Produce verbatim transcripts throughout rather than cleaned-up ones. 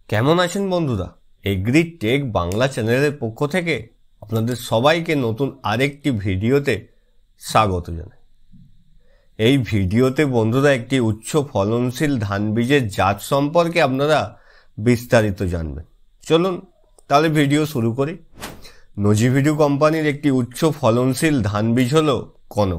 কেমন আছেন বন্ধুরা? এগ্রি টেক বাংলা চ্যানেলের পক্ষ থেকে আপনাদের সবাইকে নতুন আরেকটি ভিডিওতে স্বাগত জানাই। এই ভিডিওতে বন্ধুরা একটি উচ্চ ফলনশীল ধান বীজের জাত সম্পর্কে আপনারা বিস্তারিত জানবেন। চলুন তাহলে ভিডিও শুরু করি। নজিভিডু কোম্পানির একটি উচ্চ ফলনশীল ধান বীজ হল কনক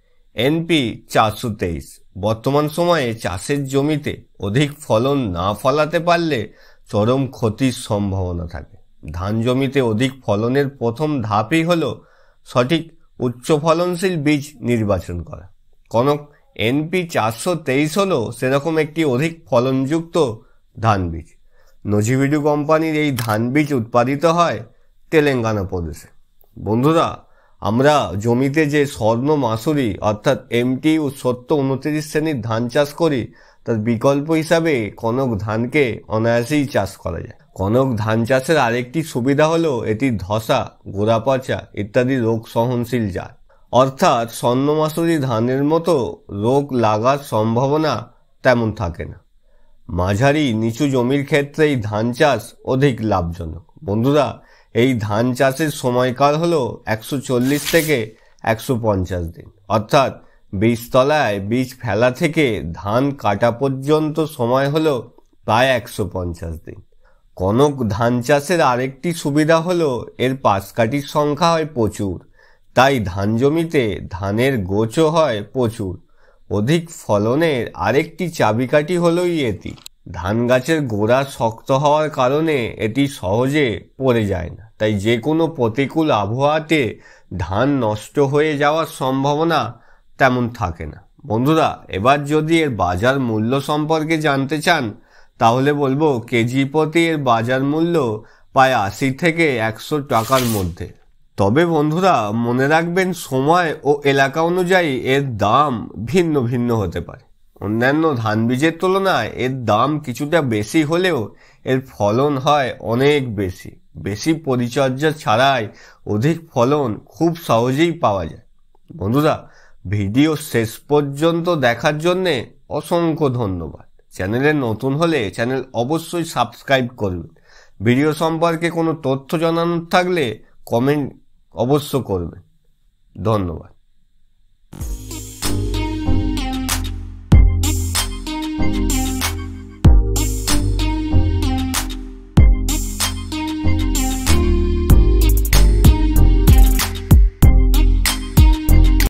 এনপি চারশো তেইশ। বর্তমান সময়ে চাষের জমিতে অধিক ফলন না ফলাতে পারলে চরম ক্ষতির সম্ভাবনা থাকে। ধান জমিতে অধিক ফলনের প্রথম ধাপই হল সঠিক উচ্চ ফলনশীল বীজ নির্বাচন করা। কনক এনপি চারশো তেইশ হল সেরকম একটি অধিক ফলনযুক্ত ধান বীজ। নজিভিডু কোম্পানির এই ধান বীজ উৎপাদিত হয় তেলেঙ্গানা প্রদেশে। বন্ধুরা, আমরা জমিতে যে স্বর্ণ মাসুরি অর্থাৎ এমটি ও সত্তর উনত্রিশ শ্রেণীর ধান চাষ করি, তার বিকল্প হিসাবে কনক ধানকে অনায়াসেই চাষ করা যায়। কনক ধান চাষের আরেকটি সুবিধা হলো এটি ধসা, গোড়া পচা ইত্যাদি রোগ সহনশীল জাত, অর্থাৎ স্বর্ণ মাসুরি ধানের মতো রোগ লাগার সম্ভাবনা তেমন থাকে না। মাঝারি নিচু জমির ক্ষেত্রে এই ধান চাষ অধিক লাভজনক। বন্ধুরা, এই ধান চাষের সময়কাল হলো একশো চল্লিশ থেকে একশো পঞ্চাশ দিন, অর্থাৎ বীজতলায় বীজ ফেলা থেকে ধান কাটা পর্যন্ত সময় হলো প্রায় একশো পঞ্চাশ দিন। কনক ধান চাষের আরেকটি সুবিধা হলো এর পাশকাঠির সংখ্যা হয় প্রচুর, তাই ধান জমিতে ধানের গোছও হয় প্রচুর। অধিক ফলনের আরেকটি চাবিকাঠি হলোই এটি ধান গাছের গোড়া শক্ত হওয়ার কারণে এটি সহজে পড়ে যায় না, তাই যে কোনো প্রতিকূল আবহাওয়াতে ধান নষ্ট হয়ে যাওয়ার সম্ভাবনা তেমন থাকে না। বন্ধুরা, এবার যদি এর বাজার মূল্য সম্পর্কে জানতে চান তাহলে বলবো কেজি প্রতি এর বাজার মূল্য প্রায় আশি থেকে একশো টাকার মধ্যে। তবে বন্ধুরা মনে রাখবেন, সময় ও এলাকা অনুযায়ী এর দাম ভিন্ন ভিন্ন হতে পারে। অন্যান্য ধান বীজের তুলনায় এর দাম কিছুটা বেশি হলেও এর ফলন হয় অনেক বেশি। বেশি পরিচর্যা ছাড়াই অধিক ফলন খুব সহজেই পাওয়া যায়। বন্ধুরা, ভিডিও শেষ পর্যন্ত দেখার জন্যে অসংখ্য ধন্যবাদ। চ্যানেলে নতুন হলে চ্যানেল অবশ্যই সাবস্ক্রাইব করবেন। ভিডিও সম্পর্কে কোনো তথ্য জানানোর থাকলে কমেন্ট অবশ্য করবেন। ধন্যবাদ।